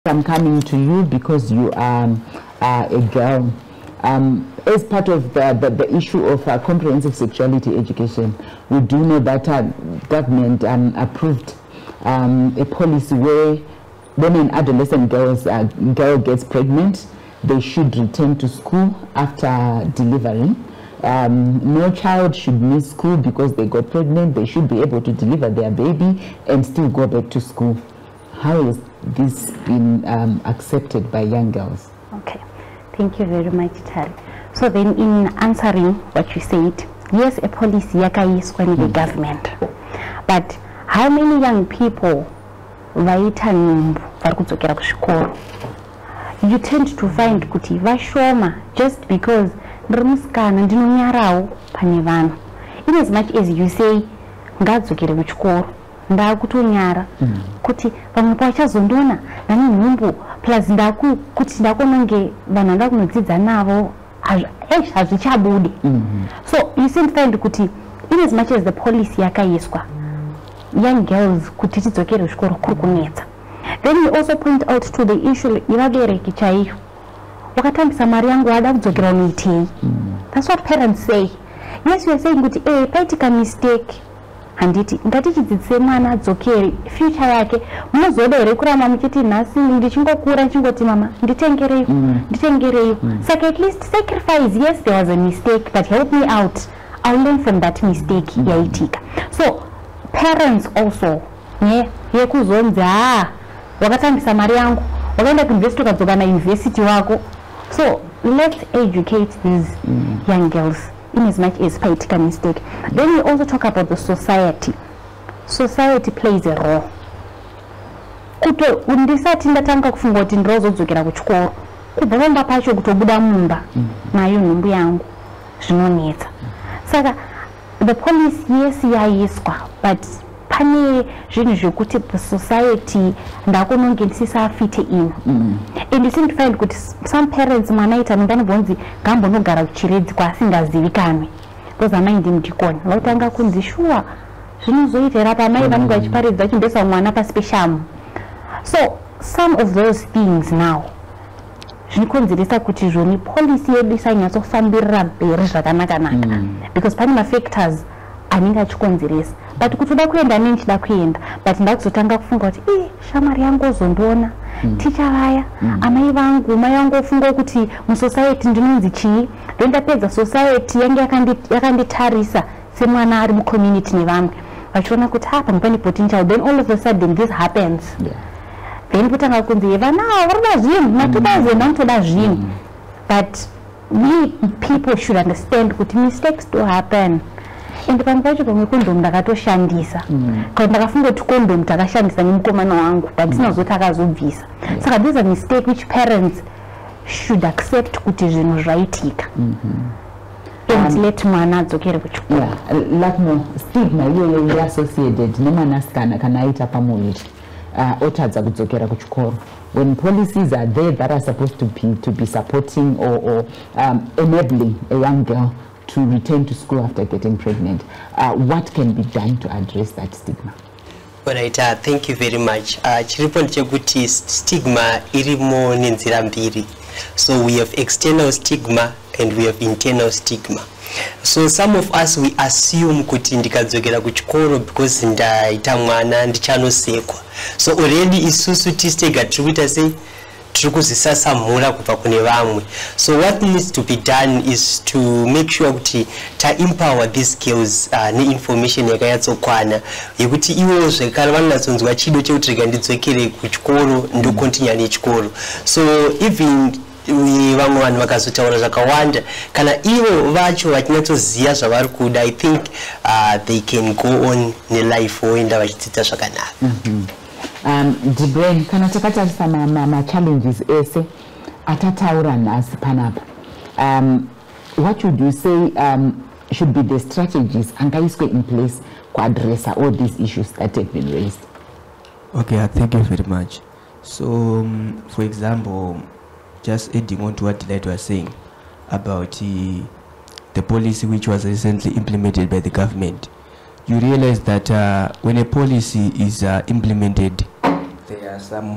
I'm coming to you because you are a girl. As part of the issue of comprehensive sexuality education, we do know that government approved a policy where when an adolescent girl gets pregnant, they should return to school after delivery. No child should miss school because they got pregnant. They should be able to deliver their baby and still go back to school. How has this been accepted by young girls? Okay, thank you very much, Charlie. So then in answering what you said, yes, a policy yakaiswa in the government, but how many young people vaita nyumbu varikudzokera kuchikoro? You tend to find kuti vashoma just because ndiri musikana ndinonyarawo pane vanhu. In as much as you say ngadzokere kuchikoro ndakutonyara kuti vamwe pavachazondona nani nhumbu plus kuti ndakononge vanhu ndakunodzidza navo hazvichabudi. So you seem to find kuti in as much as the policy yakaiswa young girls kuti tidzokere kuchikoro kuri kunetsa. Then you also point out to the issue yevabereki chaiyo, wakatambisa mari yangu wada kudzokera unoitei. That's what parents say. Yes, we are saying kuti paitika mistake handiti ngatichidzidzise mwana adzokere future yake. Munozoda here kuramba muchiti nhasi ndichingokura ndichingoti mama nditengereyo saka at least sacrifice. Yes, there was a mistake, but help me out, I'll learn from that mistake yaitika. So parents also yekuzonzi wakatambisa mari yangu wakaenda kuuniversity ukadzoka nauniversity wako. So let's educate these young girls in as much as paitika mistake. Then we also talk about the society. Society plays a role. Kuto undisati ndatanga kufunga kuti ndirozodzokera kuchikoro kubva pacho kutobuda mumba nayo nhumbu yangu zvinonetsa. Saka the police yes yaiswa, but pane zvinhu zvekuti society ndakononge ndisisafite ino. And you seem to find kuti some parents mwana aita mimba anobvonzi ngambonogara kuchiredzi kwasingazivikanwi. Those are mind mudikoni vautanga kunzi shuwa zvinozoitera pamai vanenge vachiparidza chimbesa mwana pasi peshamu. So some of those things now zvinokonzeresa kuti zvoni policy yedu isanyatsofambirira mberi zvakanaka because pane mafactors anenge achikonzeresa. But kutoda kuenda nechida kuenda, but ndakuzotanga kufunga kuti shamari yangu ozondiona ticha vaya amai vangu mai vangu ofunga kuti musociety ndinonzi chii, ndondapedza society yange yakanditarisa semwana ari mucommunity nevamwe vachiona kuti pamwe pane potential. Then all of a sudden this happens. Then kutanga kunzi vana varida zvinhu ma2000 vanotoda zvinhu. But we people should understand kuti mistakes do happen. And pamwe pacho pamwe condom ndakatoshandisa kana ndakafunga kuti condom takashandisa nemukomana wangu but ndinazoti akazobvisa. Saka this is a mistake which parents should accept kuti zvinhu zvaitika and let mwana adzokere kuchikoro. Lakmo stigma iyoyo associated nemwanasikana kana aita pamuviri otadza kudzokera kuchikoro. When policies are there that are supposed to be supporting or enabling a young girl to return to school after getting pregnant, what can be done to address that stigma? Alright, thank you very much. Chiripo ndechekuti stigma irimo nenzira mbiri. So we have external stigma and we have internal stigma. So some of us we assume kuti ndikadzokera kuchikoro because ndaita mwana ndichanosekwa. So already isusu tistega trikuita sei turikuzisasamura kubva kune vamwe. So what needs to be done is to make sure kuti ta empower these skills neinformation yakayatsokwana yekuti ivo zvekare vanonatsonzwa chido chekuti rega ndidzokere kuchikoro ndokontinua nechikoro. So even vamwe vanhu vakazotaura zvakawanda kana ivo vacho vachinatsoziva zvavari kuda, I think they can go on nelife voenda vachidzidza zvakanaka. Debrain, kana takatarisa ma-challenges ese atataura nhasi panapa, what would you say should be the strategies angaiswe in place kuaddressa all these issues that have been raised? Okay, thank you very much. So, for example, just adding on to what Delight was saying about the policy which was recently implemented by the government, you realize that when a policy is implemented, there are some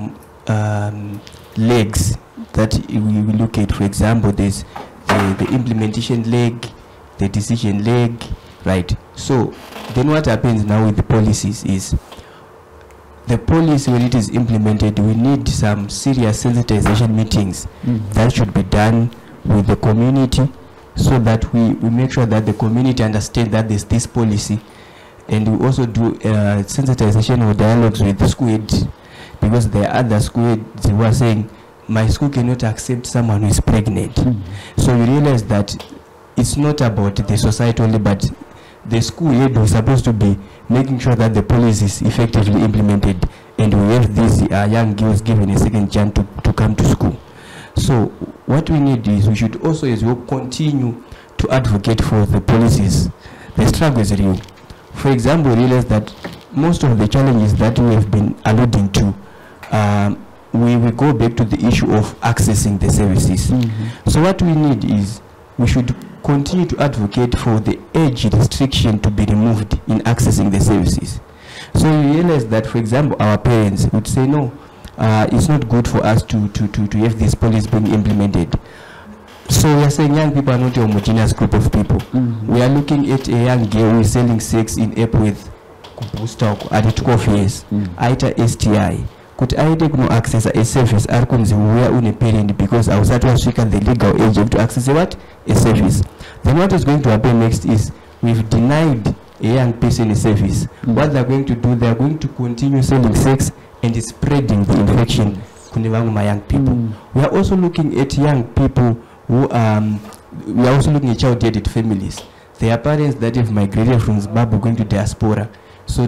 legs that we look at. For example, there's the implementation leg, the decision leg, right? So then what happens now with the policies is, the policy, when it is implemented, we need some serious sensitization meetings that should be done with the community, so that we make sure that the community understands that there's this policy. And we also do sensitization or dialogues with the school heads, because there are other school heads who are saying, my school cannot accept someone who is pregnant. So you realize that it's not about the society only, but the school head was supposed to be making sure that the policy is effectively implemented, and we have these young girls given a second chance to come to school. So what we need is, we should also as well continue to advocate for the policies. The struggle is real. For example, we realize that most of the challenges that we have been alluding to, we go back to the issue of accessing the services. So what we need is, we should continue to advocate for the age restriction to be removed in accessing the services. So you realize that, for example, our parents would say, no, it's not good for us to have this policy being implemented. So we are saying young people are not a homogeneous group of people. We are looking at a young girl who is selling sex in Epworth, at 12 years, aita STI. Could I take no access a service where une parent, because I was at the legal age to access what? A service. Then what is going to happen next is, we've denied a young person a service. What they're going to do, they're going to continue selling sex and spreading the infection to young people. We are also looking at young people who we are also looking at child-headed families. There are parents that have migrated from Zimbabwe going to diaspora. So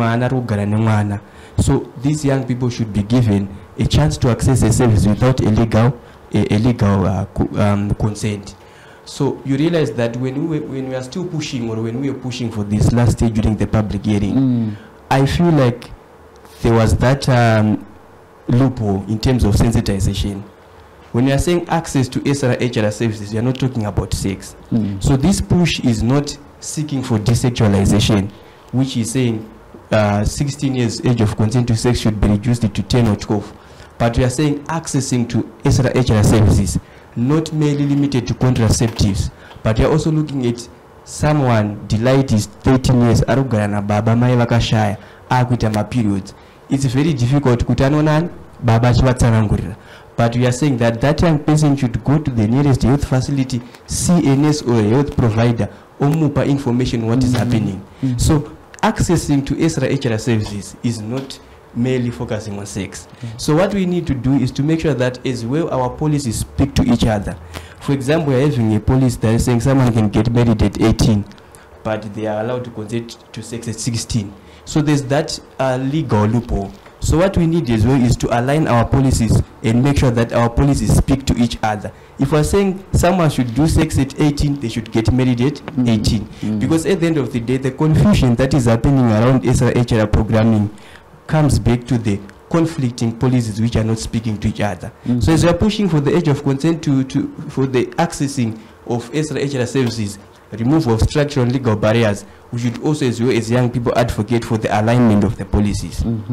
so these young people should be given a chance to access a service without a legal consent. So you realize that when we are still pushing, or when we were pushing for this last stage during the public hearing, I feel like there was that loophole in terms of sensitization. When you are saying access to SRHR services, you are not talking about sex. So this push is not seeking for desexualization, which is saying 16 years age of consent to sex should be reduced to 10 or 12. But we are saying accessing to SRHR services, not merely limited to contraceptives, but we are also looking at someone, delight is 13 years, arugana baba mai vakashaya, akuita ma periods. It's very difficult kutanonan baba chivatsanangurira. But we are saying that that young person should go to the nearest health facility, see a nurse or a health provider, omupa information what is happening. So accessing to SRHR services is not merely focusing on sex. So what we need to do is to make sure that as well our policies speak to each other. For example, we are having a policy that is saying someone can get married at 18, but they are allowed to consent to sex at 16. So there's that legal loophole. So what we need as well is to align our policies and make sure that our policies speak to each other. If we're saying someone should do sex at 18, they should get married at 18. Because at the end of the day, the confusion that is happening around SRHR programming comes back to the conflicting policies which are not speaking to each other. So as we are pushing for the age of consent for the accessing of SRHR services, removal of structural and legal barriers, we should also as well as young people advocate for the alignment of the policies.